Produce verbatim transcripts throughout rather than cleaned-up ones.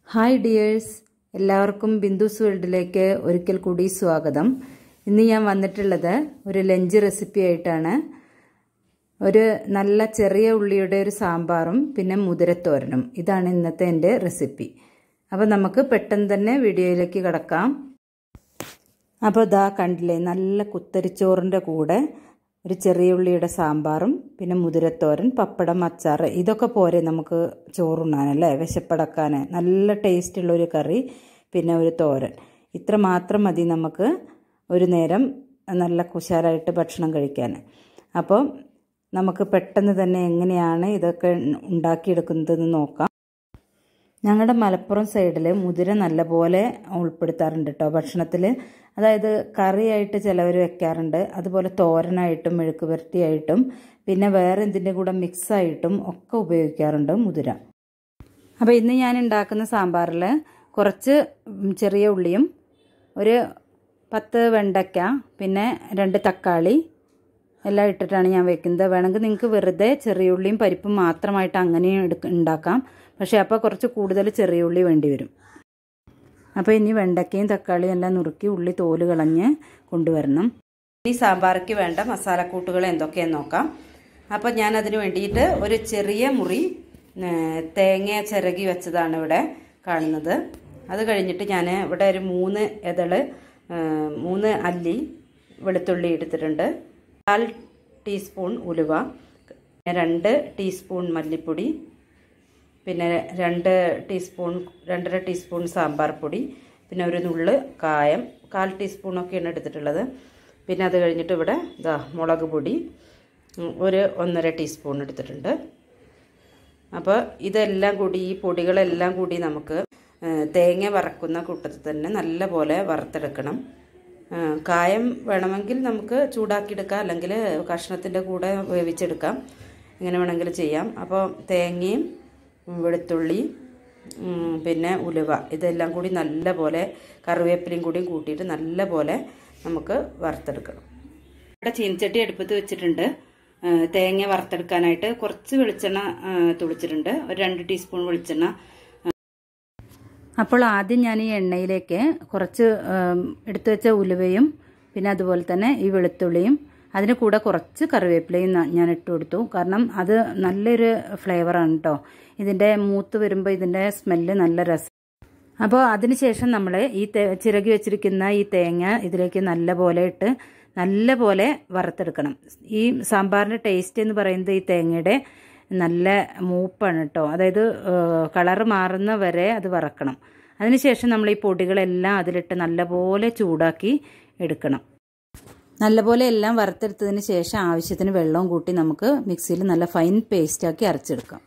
Hi dears, എല്ലാവർക്കും ബിന്ദുസ് വേൾഡിലേക്ക് ഒരിക്കൽ കൂടി സ്വാഗതം. ഇന്ന് ഞാൻ വന്നിട്ടുള്ളത് ഒരു ലഞ്ച് റെസിപ്പി ആയിട്ടാണ്. ഒരു നല്ല ചെറിയ ഉള്ളിയുടെ ഒരു സാമ്പാറും പിന്നെ മുതിരത്തോരനും. ഇതാണ് ഇന്നത്തെ എൻ്റെ റെസിപ്പി. അപ്പോൾ നമുക്ക് പെട്ടെന്ന് തന്നെ വീഡിയോയിലേക്ക് കിടക്കാം. അപ്പോൾ ഇതാ കണ്ടില്ലേ, നല്ല കുത്തരിച്ചോറിൻ്റെ കൂടെ ഒരു ചെറിയ ഉള്ളിയുടെ സാമ്പാറും പിന്നെ മുതിരത്തോരൻ, പപ്പടം, അച്ചാർ, ഇതൊക്കെ പോരെ നമുക്ക് ചോറുണ്ണാനല്ലേ, വിശപ്പടക്കാൻ. നല്ല ടേസ്റ്റുള്ളൊരു കറി പിന്നെ ഒരു തോരൻ, ഇത്ര മാത്രം മതി നമുക്ക് ഒരു നേരം നല്ല കുശാലായിട്ട് ഭക്ഷണം കഴിക്കാൻ. അപ്പോൾ നമുക്ക് പെട്ടെന്ന് തന്നെ എങ്ങനെയാണ് ഇതൊക്കെ ഉണ്ടാക്കിയെടുക്കുന്നതെന്ന് നോക്കാം. ഞങ്ങളുടെ മലപ്പുറം സൈഡിൽ മുതിര നല്ലപോലെ ഉൾപ്പെടുത്താറുണ്ട് കേട്ടോ ഭക്ഷണത്തിൽ. അതായത് കറിയായിട്ട് ചിലവർ വെക്കാറുണ്ട്, അതുപോലെ തോരനായിട്ടും മെഴുക്ക് പുരട്ടിയായിട്ടും പിന്നെ വേറെ എന്തിൻ്റെ കൂടെ മിക്സായിട്ടും ഒക്കെ ഉപയോഗിക്കാറുണ്ട് മുതിര. അപ്പോൾ ഇന്ന് ഞാൻ ഉണ്ടാക്കുന്ന സാമ്പാറിൽ കുറച്ച് ചെറിയ ഉള്ളിയും ഒരു പത്ത് വെണ്ടയ്ക്ക പിന്നെ രണ്ട് തക്കാളി എല്ലാം ഇട്ടിട്ടാണ് ഞാൻ വെക്കുന്നത്. വേണമെങ്കിൽ നിങ്ങൾക്ക് വെറുതെ ചെറിയ ഉള്ളിയും പരിപ്പും മാത്രമായിട്ട് അങ്ങനെയും എടുക്ക ഉണ്ടാക്കാം പക്ഷേ അപ്പോൾ കുറച്ച് കൂടുതൽ ചെറിയ ഉള്ളി വേണ്ടി വരും. അപ്പോൾ ഇനി വെണ്ടയ്ക്കയും തക്കാളിയും എല്ലാം നുറുക്കി ഉള്ളി തോല് കളഞ്ഞ് കൊണ്ടുവരണം. ഈ സാമ്പാർക്ക് വേണ്ട മസാലക്കൂട്ടുകൾ എന്തൊക്കെയാണെന്ന് നോക്കാം. അപ്പോൾ ഞാൻ അതിന് വേണ്ടിയിട്ട് ഒരു ചെറിയ മുറി തേങ്ങ ചിരകി വെച്ചതാണ് ഇവിടെ കാണുന്നത്. അത് കഴിഞ്ഞിട്ട് ഞാൻ ഇവിടെ ഒരു മൂന്ന് ഇതള് മൂന്ന് അല്ലി വെളുത്തുള്ളി എടുത്തിട്ടുണ്ട്, കാൽ ടീസ്പൂൺ ഉലുവ, രണ്ട് ടീസ്പൂൺ മല്ലിപ്പൊടി, പിന്നെ രണ്ട് ടീസ്പൂൺ രണ്ടര ടീസ്പൂൺ സാമ്പാർ പൊടി, പിന്നെ ഒരു നുള്ള് കായം, കാൽ ടീസ്പൂണൊക്കെയാണ് എടുത്തിട്ടുള്ളത്. പിന്നെ അത് കഴിഞ്ഞിട്ട് ഇവിടെ ഇതാ മുളക് പൊടി ഒരു ഒന്നര ടീസ്പൂൺ എടുത്തിട്ടുണ്ട്. അപ്പോൾ ഇതെല്ലാം കൂടി, ഈ പൊടികളെല്ലാം കൂടി നമുക്ക് തേങ്ങ വറക്കുന്ന കൂട്ടത്തിൽ തന്നെ നല്ല പോലെ വറുത്തെടുക്കണം. കായം വേണമെങ്കിൽ നമുക്ക് ചൂടാക്കിയെടുക്കാം, അല്ലെങ്കിൽ കഷ്ണത്തിൻ്റെ കൂടെ വേവിച്ചെടുക്കാം, എങ്ങനെ വേണമെങ്കിലും ചെയ്യാം. അപ്പോൾ തേങ്ങയും വെളുത്തുള്ളി പിന്നെ ഉലുവ ഇതെല്ലാം കൂടി നല്ല പോലെ കറിവേപ്പിലയും കൂടിയും കൂട്ടിയിട്ട് നല്ല പോലെ നമുക്ക് വറുത്തെടുക്കണം. ഇവിടെ ചീനച്ചട്ടി അടുപ്പത്ത് വെച്ചിട്ടുണ്ട്. തേങ്ങ വറുത്തെടുക്കാനായിട്ട് കുറച്ച് വെളിച്ചെണ്ണ തുളിച്ചിട്ടുണ്ട്, ഒരു രണ്ട് ടീസ്പൂൺ വെളിച്ചെണ്ണ. അപ്പോൾ ആദ്യം ഞാൻ ഈ എണ്ണയിലേക്ക് കുറച്ച് എടുത്തു വെച്ച ഉലുവയും പിന്നെ അതുപോലെ തന്നെ ഈ വെളുത്തുള്ളിയും അതിന് കൂടെ കുറച്ച് കറിവേപ്പിലയും ഞാൻ ഇട്ട് കൊടുത്തു. കാരണം അത് നല്ലൊരു ഫ്ലേവറാണ് കേട്ടോ. ഇതിൻ്റെ മൂത്ത് വരുമ്പോൾ ഇതിൻ്റെ സ്മെല്ല് നല്ല രസം. അപ്പോൾ അതിന് ശേഷം നമ്മൾ ഈ ചിരകി വെച്ചിരിക്കുന്ന ഈ തേങ്ങ ഇതിലേക്ക് നല്ല പോലെ ഇട്ട് നല്ല പോലെ വറുത്തെടുക്കണം. ഈ സാമ്പാറിൻ്റെ ടേസ്റ്റ് എന്ന് പറയുന്നത് ഈ തേങ്ങയുടെ നല്ല മൂപ്പാണ് കേട്ടോ. അതായത് കളറ് മാറുന്ന വരെ അത് വറക്കണം. അതിനുശേഷം നമ്മൾ ഈ പൊടികളെല്ലാം അതിലിട്ട് നല്ലപോലെ ചൂടാക്കി എടുക്കണം. നല്ലപോലെ എല്ലാം വറുത്തെടുത്തതിന് ശേഷം ആവശ്യത്തിന് വെള്ളവും കൂട്ടി നമുക്ക് മിക്സിയിൽ നല്ല ഫൈൻ പേസ്റ്റാക്കി അരച്ചെടുക്കാം.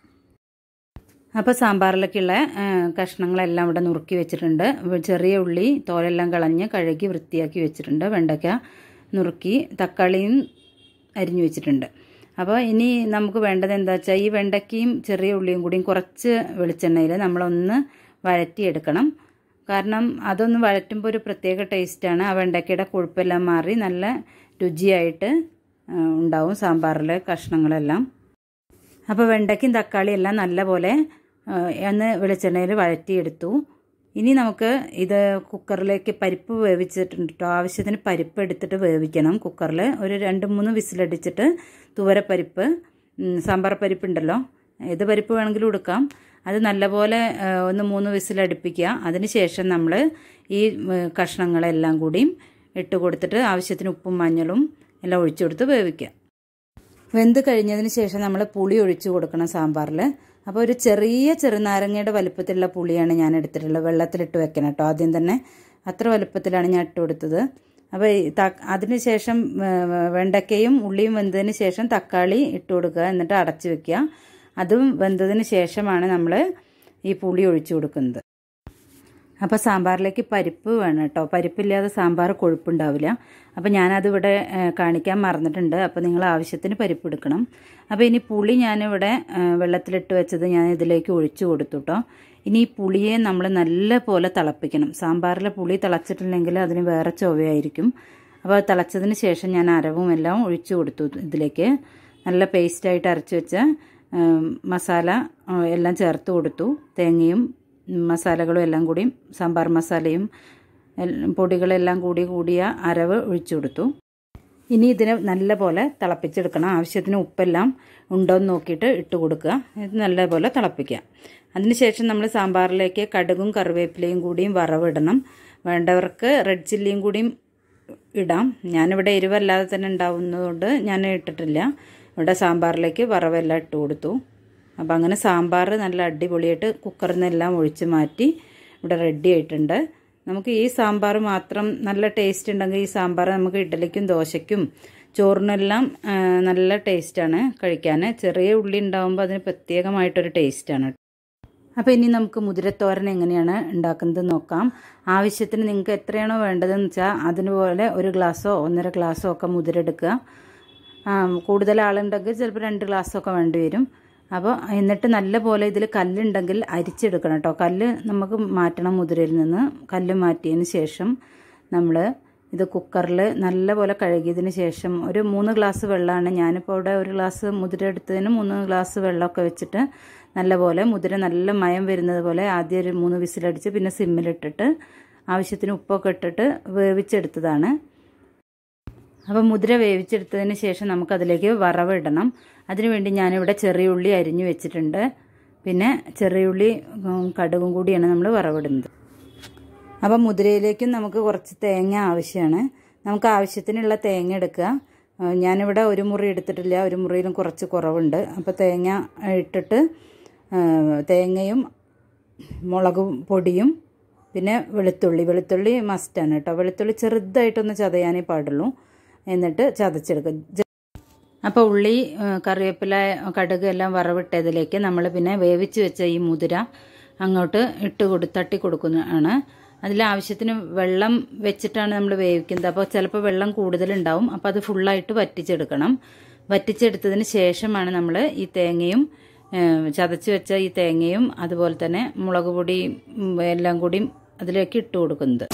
അപ്പോൾ സാമ്പാറിലേക്കുള്ള കഷ്ണങ്ങളെല്ലാം ഇവിടെ നുറുക്കി വെച്ചിട്ടുണ്ട്. ചെറിയ ഉള്ളി തോലെല്ലാം കളഞ്ഞ് കഴുകി വൃത്തിയാക്കി വെച്ചിട്ടുണ്ട്. വെണ്ടയ്ക്ക നുറുക്കി, തക്കാളിയും അരിഞ്ഞു വെച്ചിട്ടുണ്ട്. അപ്പോൾ ഇനി നമുക്ക് വേണ്ടത് എന്താ വെച്ചാൽ ഈ വെണ്ടയ്ക്കയും ചെറിയ ഉള്ളിയും കൂടിയും കുറച്ച് വെളിച്ചെണ്ണയിൽ നമ്മളൊന്ന് വഴറ്റിയെടുക്കണം. കാരണം അതൊന്ന് വഴറ്റുമ്പോൾ ഒരു പ്രത്യേക ടേസ്റ്റാണ്. ആ വെണ്ടയ്ക്കയുടെ കൊഴുപ്പെല്ലാം മാറി നല്ല രുചിയായിട്ട് ഉണ്ടാവും സാമ്പാറിലെ കഷ്ണങ്ങളെല്ലാം. അപ്പോൾ വെണ്ടയ്ക്കും തക്കാളിയും എല്ലാം നല്ലപോലെ ഒന്ന് വെളിച്ചെണ്ണയിൽ വഴറ്റിയെടുത്തു. ഇനി നമുക്ക് ഇത് കുക്കറിലേക്ക് പരിപ്പ് വേവിച്ചിട്ടുണ്ട് കേട്ടോ. ആവശ്യത്തിന് പരിപ്പ് എടുത്തിട്ട് വേവിക്കണം കുക്കറിൽ. ഒരു രണ്ട് മൂന്ന് വിസിലടിച്ചിട്ട് തുവരപ്പരിപ്പ്, സാമ്പാർ പരിപ്പുണ്ടല്ലോ, ഏത് പരിപ്പ് വേണമെങ്കിലും എടുക്കാം, അത് നല്ലപോലെ ഒന്ന് മൂന്ന് വിസിലടുപ്പിക്കുക. അതിന് ശേഷം നമ്മൾ ഈ കഷ്ണങ്ങളെല്ലാം കൂടിയും ഇട്ട് കൊടുത്തിട്ട് ആവശ്യത്തിന് ഉപ്പും മഞ്ഞളും എല്ലാം ഒഴിച്ചു കൊടുത്ത് വേവിക്കുക. വെന്ത് കഴിഞ്ഞതിന് ശേഷം നമ്മൾ പുളി ഒഴിച്ചു കൊടുക്കണം സാമ്പാറിൽ. അപ്പോൾ ഒരു ചെറിയ ചെറുനാരങ്ങയുടെ വലുപ്പത്തിലുള്ള പുളിയാണ് ഞാൻ എടുത്തിട്ടുള്ളത്. വെള്ളത്തിലിട്ട് വെക്കണം കേട്ടോ ആദ്യം തന്നെ, അത്ര വലുപ്പത്തിലാണ് ഞാൻ ഇട്ട് കൊടുത്തത്. അപ്പോൾ അതിന് ശേഷം വെണ്ടയ്ക്കയും ഉള്ളിയും വെന്തതിന് ശേഷം തക്കാളി ഇട്ട് കൊടുക്കുക, എന്നിട്ട് അടച്ചു വെക്കുക. അതും വെന്തതിന് ശേഷമാണ് നമ്മൾ ഈ പുളി ഒഴിച്ചു കൊടുക്കുന്നത്. അപ്പോൾ സാമ്പാറിലേക്ക് പരിപ്പ് വേണം കേട്ടോ. പരിപ്പില്ലാതെ സാമ്പാർ കൊഴുപ്പുണ്ടാവില്ല. അപ്പോൾ ഞാനതിവിടെ കാണിക്കാൻ മറന്നിട്ടുണ്ട്. അപ്പോൾ നിങ്ങൾ ആവശ്യത്തിന് പരിപ്പ് എടുക്കണം. അപ്പോൾ ഇനി പുളി ഞാനിവിടെ വെള്ളത്തിലിട്ട് വെച്ചത് ഞാൻ ഇതിലേക്ക് ഒഴിച്ചു കൊടുത്തു കേട്ടോ. ഇനി ഈ പുളിയെ നമ്മൾ നല്ല പോലെ തിളപ്പിക്കണം. സാമ്പാറിലെ പുളി തിളച്ചിട്ടില്ലെങ്കിൽ അതിന് വേറെ ചൊവയായിരിക്കും. അപ്പോൾ തിളച്ചതിന് ശേഷം ഞാൻ അരവും എല്ലാം ഒഴിച്ചു കൊടുത്തു ഇതിലേക്ക്. നല്ല പേസ്റ്റായിട്ട് അരച്ച് വെച്ച മസാല എല്ലാം ചേർത്ത് കൊടുത്തു. തേങ്ങയും മസാലകളും എല്ലാം കൂടി സാമ്പാർ മസാലയും പൊടികളെല്ലാം കൂടി കൂടിയ അരവ് ഒഴിച്ചു കൊടുത്തു. ഇനി ഇതിനെ നല്ലപോലെ തിളപ്പിച്ചെടുക്കണം. ആവശ്യത്തിന് ഉപ്പെല്ലാം ഉണ്ടോ എന്ന് നോക്കിയിട്ട് ഇട്ട് കൊടുക്കുക. ഇത് നല്ലപോലെ തിളപ്പിക്കുക. അതിനുശേഷം നമ്മൾ സാമ്പാറിലേക്ക് കടുകും കറിവേപ്പിലയും കൂടിയും വറവിടണം. വേണ്ടവർക്ക് റെഡ് ചില്ലിയും കൂടിയും ഇടാം. ഞാനിവിടെ എരിവല്ലാതെ തന്നെ ഉണ്ടാവുന്നതുകൊണ്ട് ഞാൻ ഇട്ടിട്ടില്ല. ഇവിടെ സാമ്പാറിലേക്ക് വറവെല്ലാം ഇട്ട് കൊടുത്തു. അപ്പോൾ അങ്ങനെ സാമ്പാർ നല്ല അടിപൊളിയായിട്ട് കുക്കറിൽ നിന്നെല്ലാം ഒഴിച്ച് മാറ്റി ഇവിടെ റെഡി ആയിട്ടുണ്ട്. നമുക്ക് ഈ സാമ്പാർ മാത്രം നല്ല ടേസ്റ്റ് ഉണ്ടെങ്കിൽ ഈ സാമ്പാർ നമുക്ക് ഇഡ്ഡലിക്കും ദോശയ്ക്കും ചോറിനെല്ലാം നല്ല ടേസ്റ്റാണ് കഴിക്കാൻ. ചെറിയ ഉള്ളി ഉണ്ടാകുമ്പോൾ അതിന് പ്രത്യേകമായിട്ടൊരു ടേസ്റ്റാണ്. അപ്പോൾ ഇനി നമുക്ക് മുതിരത്തോരൻ എങ്ങനെയാണ് ഉണ്ടാക്കുന്നത് നോക്കാം. ആവശ്യത്തിന് നിങ്ങൾക്ക് എത്രയാണോ വേണ്ടതെന്ന് വെച്ചാൽ അതിനുപോലെ ഒരു ഗ്ലാസ്സോ ഒന്നര ഗ്ലാസ്സോ ഒക്കെ മുതിര എടുക്കുക. കൂടുതൽ ആളുണ്ടെങ്കിൽ ചിലപ്പോൾ രണ്ട് ഗ്ലാസ്സൊക്കെ വേണ്ടി വരും. അപ്പോൾ എന്നിട്ട് നല്ല പോലെ ഇതിൽ കല്ലുണ്ടെങ്കിൽ അരിച്ചെടുക്കണം കേട്ടോ. കല്ല് നമുക്ക് മാറ്റണം മുതിരയിൽ നിന്ന്. കല്ല് മാറ്റിയതിന് ശേഷം നമ്മൾ ഇത് കുക്കറിൽ നല്ല പോലെ കഴുകിയതിന് ശേഷം ഒരു മൂന്ന് ഗ്ലാസ് വെള്ളമാണ്. ഞാനിപ്പോൾ ഇവിടെ ഒരു ഗ്ലാസ് മുതിര എടുത്തതിന് മൂന്ന് ഗ്ലാസ് വെള്ളമൊക്കെ വെച്ചിട്ട് നല്ലപോലെ മുതിര നല്ല മയം വരുന്നത് പോലെ ആദ്യം ഒരു മൂന്ന് വിസിലടിച്ച് പിന്നെ സിമ്മിലിട്ടിട്ട് ആവശ്യത്തിന് ഉപ്പൊക്കെ ഇട്ടിട്ട് വേവിച്ചെടുത്തതാണ്. അപ്പോൾ മുതിര വേവിച്ചെടുത്തതിന് ശേഷം നമുക്കതിലേക്ക് വറവിടണം. അതിനുവേണ്ടി ഞാനിവിടെ ചെറിയ ഉള്ളി അരിഞ്ഞു വെച്ചിട്ടുണ്ട്. പിന്നെ ചെറിയ ഉള്ളി കടുകും കൂടിയാണ് നമ്മൾ വറവിടുന്നത്. അപ്പം മുതിരയിലേക്കും നമുക്ക് കുറച്ച് തേങ്ങ ആവശ്യമാണ്. നമുക്ക് ആവശ്യത്തിനുള്ള തേങ്ങ എടുക്കുക. ഞാനിവിടെ ഒരു മുറി എടുത്തിട്ടില്ല, ഒരു മുറിയിലും കുറച്ച് കുറവുണ്ട്. അപ്പോൾ തേങ്ങ ഇട്ടിട്ട് തേങ്ങയും മുളക് പൊടിയും പിന്നെ വെളുത്തുള്ളി വെളുത്തുള്ളി മസ്റ്റാണ് കേട്ടോ. വെളുത്തുള്ളി ചെറുതായിട്ടൊന്ന് ചതയാനേ പാടുള്ളൂ. എന്നിട്ട് ചതച്ചെടുക്കുക. അപ്പോൾ ഉള്ളി കറിവേപ്പില കടുക് എല്ലാം വറവിട്ടതിലേക്ക് നമ്മൾ പിന്നെ വേവിച്ച് വെച്ച ഈ മുതിര അങ്ങോട്ട് ഇട്ട് കൊടു തട്ടി കൊടുക്കുന്നതാണ്. അതിൽ ആവശ്യത്തിന് വെള്ളം വെച്ചിട്ടാണ് നമ്മൾ വേവിക്കുന്നത്. അപ്പോൾ ചിലപ്പോൾ വെള്ളം കൂടുതലുണ്ടാവും. അപ്പോൾ അത് ഫുള്ളായിട്ട് വറ്റിച്ചെടുക്കണം. വറ്റിച്ചെടുത്തതിന് ശേഷമാണ് നമ്മൾ ഈ തേങ്ങയും ചതച്ച് വെച്ച ഈ തേങ്ങയും അതുപോലെ തന്നെ മുളക് പൊടി എല്ലാം കൂടി അതിലേക്ക് ഇട്ട് കൊടുക്കുന്നത്.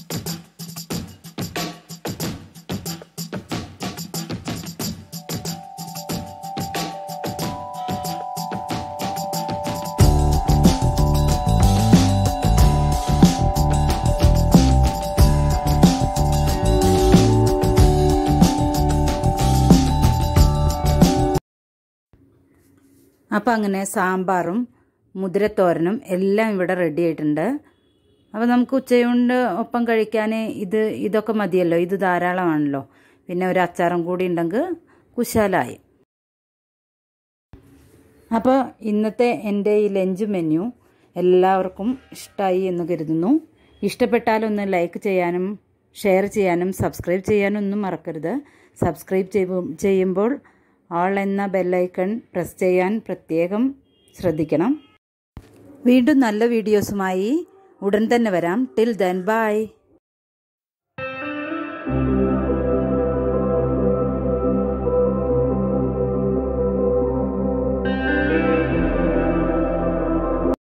അപ്പോൾ അങ്ങനെ സാമ്പാറും മുതിരത്തോരനും എല്ലാം ഇവിടെ റെഡി ആയിട്ടുണ്ട്. അപ്പോൾ നമുക്ക് ഉച്ചയുണ്ട് ഒപ്പം കഴിക്കാൻ ഇത് ഇതൊക്കെ മതിയല്ലോ. ഇത് ധാരാളമാണല്ലോ. പിന്നെ ഒരു അച്ചാറും കൂടി ഉണ്ടെങ്കിൽ കുശാലായി. അപ്പോൾ ഇന്നത്തെ എൻ്റെ ഈ ലഞ്ച് മെനു എല്ലാവർക്കും ഇഷ്ടമായി എന്ന് കരുതുന്നു. ഇഷ്ടപ്പെട്ടാലൊന്ന് ലൈക്ക് ചെയ്യാനും ഷെയർ ചെയ്യാനും സബ്സ്ക്രൈബ് ചെയ്യാനും ഒന്നും മറക്കരുത്. സബ്സ്ക്രൈബ് ചെയ്യുമ്പോൾ ഓൾ എന്ന ബെല്ലൈക്കൺ പ്രസ് ചെയ്യാൻ പ്രത്യേകം ശ്രദ്ധിക്കണം. വീണ്ടും നല്ല വീഡിയോസുമായി ഉടൻ തന്നെ വരാം. Till then by.